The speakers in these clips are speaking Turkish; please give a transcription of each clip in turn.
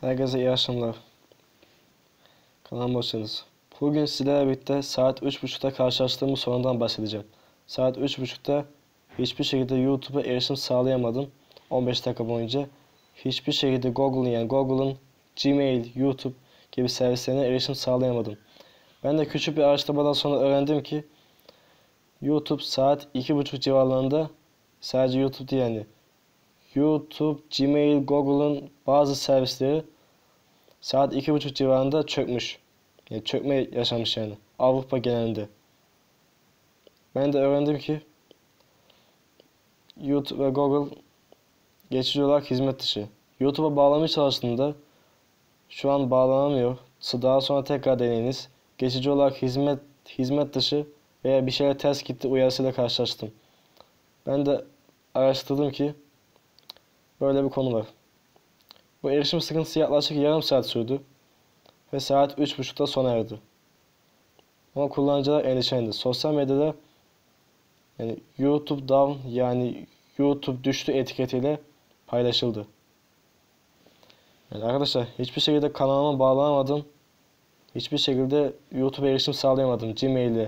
Herkese iyi akşamlar. Kanalıma hoş geldiniz. Bugün sizlerle birlikte saat 3.30'da karşılaştığım sorundan bahsedeceğim. Saat 3.30'da hiçbir şekilde YouTube'a erişim sağlayamadım. 15 dakika boyunca. Hiçbir şekilde Google'ın Gmail, YouTube gibi servislerine erişim sağlayamadım. Ben de küçük bir araştırmadan sonra öğrendim ki YouTube saat 2.30 civarlarında, sadece YouTube değil yani, YouTube, Gmail, Google'ın bazı servisleri saat 2.30 civarında çökmüş. Yani çökme yaşamış yani. Avrupa genelinde. Ben de öğrendim ki YouTube ve Google geçici olarak hizmet dışı. YouTube'a bağlamaya çalıştığımda şu an bağlanamıyor. Daha sonra tekrar deneyiniz. Geçici olarak hizmet dışı veya bir şeyler ters gitti uyarısıyla karşılaştım. Ben de araştırdım ki böyle bir konu var. Bu erişim sıkıntısı yaklaşık yarım saat sürdü ve saat 3.30'da sona erdi. Ama kullanıcılar endişelendi. Sosyal medyada yani YouTube down, yani YouTube düştü etiketiyle paylaşıldı. Yani arkadaşlar, hiçbir şekilde kanalıma bağlanamadım. Hiçbir şekilde YouTube'a erişim sağlayamadım Gmail'le.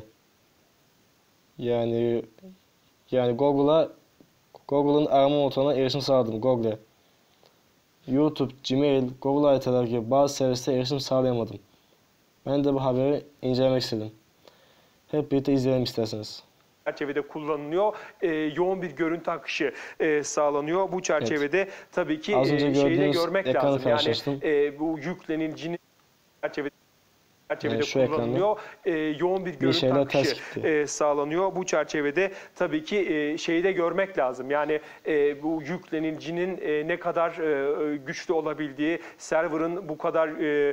Yani Google'ın arama motoruna erişim sağladım Google'e. YouTube, Gmail, Google haritalar gibi bazı servislere erişim sağlayamadım. Ben de bu haberi incelemek istedim. Hep birlikte izleyelim isterseniz. Çerçevede kullanılıyor. Yoğun bir görüntü akışı sağlanıyor. Bu çerçevede tabii ki şeyi de görmek lazım. Yani bu yüklenicinin çerçevede kullanılıyor. Yoğun bir görüntü akışı sağlanıyor. Bu çerçevede tabii ki şeyi de görmek lazım. Yani bu yüklenicinin ne kadar güçlü olabildiği, server'ın bu kadar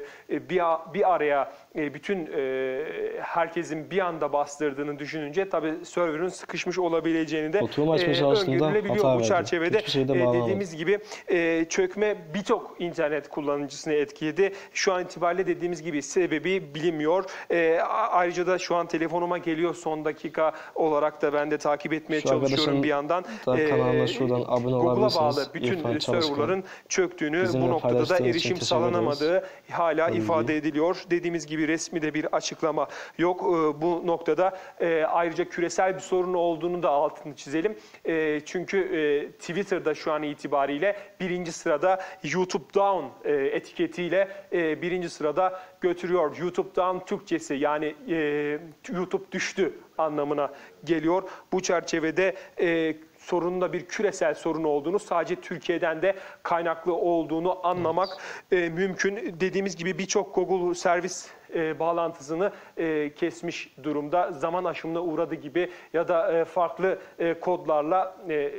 bir araya bütün herkesin bir anda bastırdığını düşününce tabii server'ın sıkışmış olabileceğini de öngörülebiliyor. Bu çerçevede dediğimiz gibi çökme birçok internet kullanıcısını etkiledi. Şu an itibariyle dediğimiz gibi sebebi bilinmiyor. Ayrıca da şu an telefonuma geliyor, son dakika olarak da ben de takip etmeye çalışıyorum bir yandan. Google'a bağlı bütün serverların çöktüğünü, bu noktada da erişim sağlanamadığı hala ifade ediliyor. Dediğimiz gibi resmi de bir açıklama yok. Bu noktada ayrıca küresel bir sorun olduğunu da altını çizelim. Çünkü Twitter'da şu an itibariyle birinci sırada YouTube Down etiketiyle birinci sırada götürüyor. YouTube Down Türkçesi, yani YouTube düştü anlamına geliyor. Bu çerçevede sorunun da bir küresel sorun olduğunu, sadece Türkiye'den de kaynaklı olduğunu anlamak mümkün. Dediğimiz gibi birçok Google servis bağlantısını kesmiş durumda. Zaman aşımına uğradı gibi ya da farklı kodlarla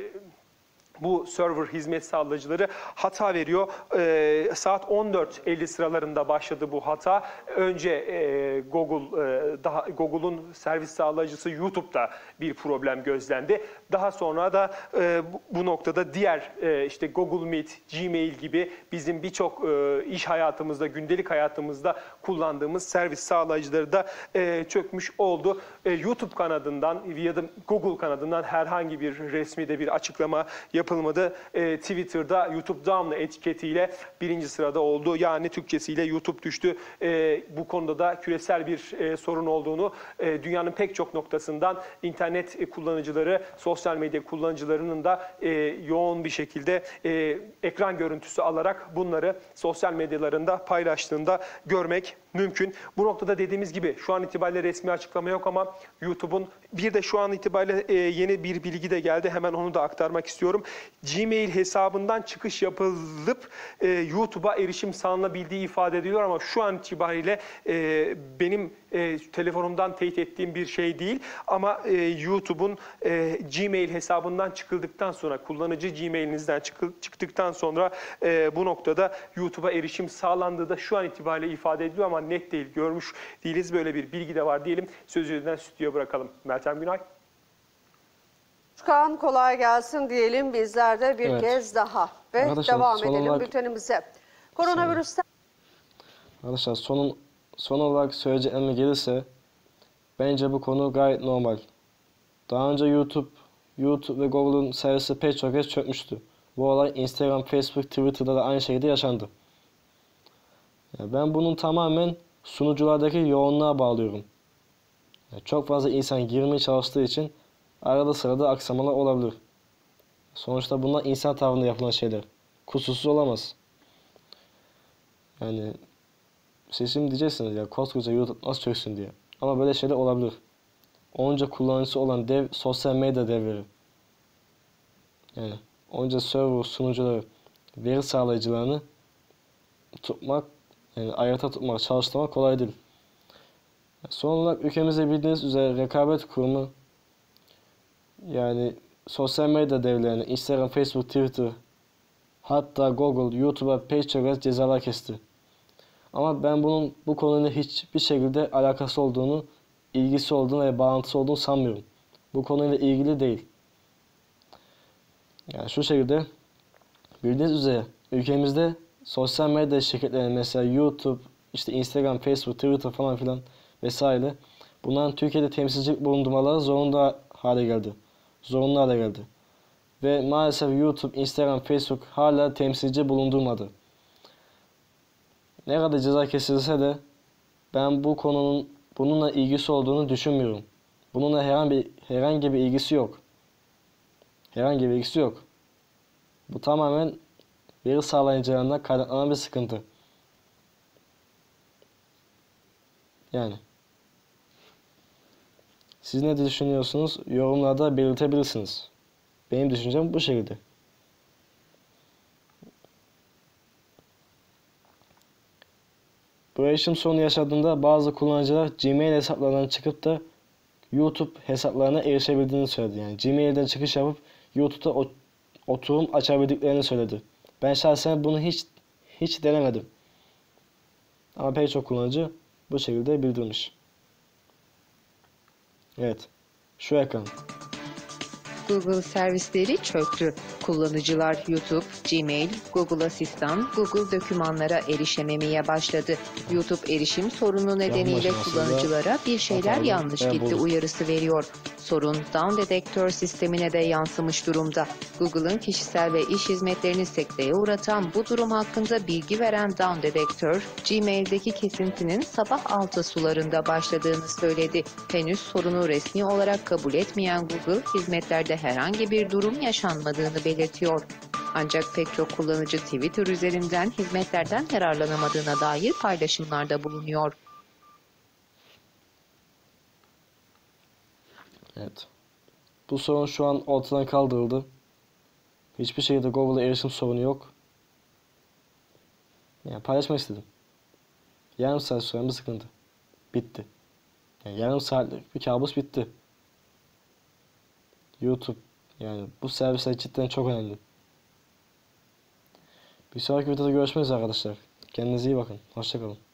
bu server hizmet sağlayıcıları hata veriyor. Saat 14.50 sıralarında başladı bu hata. Önce Google'un servis sağlayıcısı YouTube'da bir problem gözlendi. Daha sonra da bu noktada diğer işte Google Meet, Gmail gibi bizim birçok iş hayatımızda, gündelik hayatımızda kullandığımız servis sağlayıcıları da çökmüş oldu. YouTube kanadından ya da Google kanadından herhangi bir resmi de bir açıklama yapılmadı. Twitter'da YouTube Down etiketiyle birinci sırada oldu. Yani Türkçesiyle YouTube düştü. Bu konuda da küresel bir sorun olduğunu, dünyanın pek çok noktasından internet kullanıcıları, sosyal medya kullanıcılarının da yoğun bir şekilde ekran görüntüsü alarak bunları sosyal medyalarında paylaştığında görmek mümkün. Bu noktada dediğimiz gibi şu an itibariyle resmi açıklama yok ama YouTube'un bir de şu an itibariyle yeni bir bilgi de geldi. Hemen onu da aktarmak istiyorum. Gmail hesabından çıkış yapılıp YouTube'a erişim sağlanabildiği ifade ediliyor ama şu an itibariyle benim telefonumdan teyit ettiğim bir şey değil. Ama YouTube'un Gmail hesabından çıkıldıktan sonra, kullanıcı Gmail'inizden çıktıktan sonra bu noktada YouTube'a erişim sağlandığı da şu an itibariyle ifade ediliyor ama net değil, görmüş değiliz. Böyle bir bilgi de var diyelim. Sözü yeniden stüdyoya bırakalım. Meltem Günay. Çıkan kolay gelsin diyelim bizler de bir kez daha ve arkadaşlar, devam edelim bültenimize. Koronavirüsten... Arkadaşlar, son olarak söyleyeceklerime gelirse, bence bu konu gayet normal. Daha önce YouTube ve Google'un servisi pek çok kez çökmüştü. Bu olay Instagram, Facebook, Twitter'da da aynı şekilde yaşandı. Yani ben bunun tamamen sunuculardaki yoğunluğa bağlıyorum. Yani çok fazla insan girmeye çalıştığı için arada sırada aksamalar olabilir. Sonuçta bunlar insan tavrında yapılan şeyler. Kusursuz olamaz. Yani siz şimdi diyeceksiniz ya koskoca YouTube nasıl çöksün diye. Ama böyle şeyler olabilir. Onca kullanıcısı olan dev sosyal medya devleri. Yani onca server sunucuları, veri sağlayıcılarını tutmak, yani ayakta tutmak, çalıştırmak kolay değil. Son olarak ülkemizde bildiğiniz üzere rekabet kurumu, yani sosyal medya devlerini Instagram, Facebook, Twitter, hatta Google, YouTube'a pek çok cezalar kesti. Ama ben bunun bu konuyla hiçbir şekilde alakası olduğunu, ilgisi olduğunu ve bağlantısı olduğunu sanmıyorum. Bu konuyla ilgili değil. Yani şu şekilde bildiğiniz üzere ülkemizde sosyal medya şirketleri mesela YouTube, işte Instagram, Facebook, Twitter falan filan vesaire bunların Türkiye'de temsilcilik bulundurmaları zorunlu hale geldi. Ve maalesef YouTube, Instagram, Facebook hala temsilci bulundurmadı. Ne kadar ceza kesilse de ben bu konunun bununla ilgisi olduğunu düşünmüyorum. Bununla herhangi bir ilgisi yok. Herhangi bir ilgisi yok. Bu tamamen veri sağlayıcılarından kaynaklanan bir sıkıntı. Yani. Siz ne düşünüyorsunuz? Yorumlarda belirtebilirsiniz. Benim düşüncem bu şekilde. Bu erişim sorunu yaşadığında bazı kullanıcılar Gmail hesaplarından çıkıp da YouTube hesaplarına erişebildiğini söyledi. Yani Gmail'den çıkış yapıp YouTube'da oturum açabildiklerini söyledi. Ben şahsen bunu hiç denemedim. Ama pek çok kullanıcı bu şekilde bildirmiş. Evet. Şu ekran. Google servisleri çöktü. Kullanıcılar YouTube, Gmail, Google Asistan, Google dokümanlara erişememeye başladı. YouTube erişim sorunu nedeniyle kullanıcılara bir şeyler yanlış gitti uyarısı veriyor. Sorun Down Detector sistemine de yansımış durumda. Google'ın kişisel ve iş hizmetlerini sekteye uğratan bu durum hakkında bilgi veren Down Detector, Gmail'deki kesintinin sabah 6 sularında başladığını söyledi. Henüz sorunu resmi olarak kabul etmeyen Google, hizmetlerde herhangi bir durum yaşanmadığını belirtiyor. Ancak pek çok kullanıcı Twitter üzerinden hizmetlerden yararlanamadığına dair paylaşımlarda bulunuyor. Evet. Bu sorun şu an ortadan kaldırıldı. Hiçbir şekilde Google'a erişim sorunu yok. Yani paylaşmak istedim. Yarım saat süren bir sıkıntı. Bitti. Yani yarım saatlik bir kabus bitti. YouTube, yani bu servisler cidden çok önemli. Bir sonraki videoda görüşmek üzere arkadaşlar. Kendinize iyi bakın. Hoşça kalın.